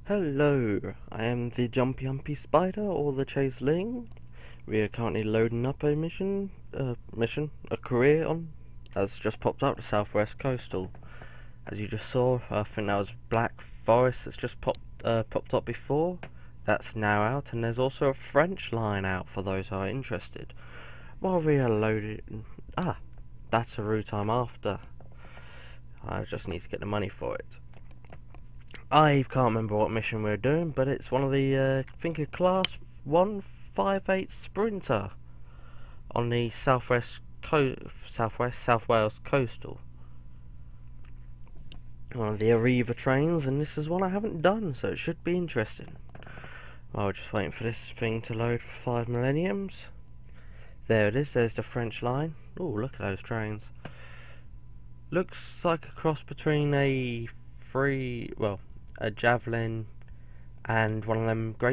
Hello, I am the Jumpy Humpy Spider, or the Chaseling. We are currently loading up a a career on, that's just popped up, the Southwest Coastal. As you just saw, I think that was Black Forest that's just popped up before. That's now out, and there's also a French line out for those who are interested. While we are loading, that's a route I'm after. I just need to get the money for it. I can't remember what mission we're doing, but it's one of the, I think a class 158 Sprinter on the South Wales Coastal. One of the Arriva trains, and this is one I haven't done, so it should be interesting. Well, just waiting for this thing to load for 5 millenniums. There it is, there's the French line. Oh, look at those trains. Looks like a cross between a Javelin and one of them great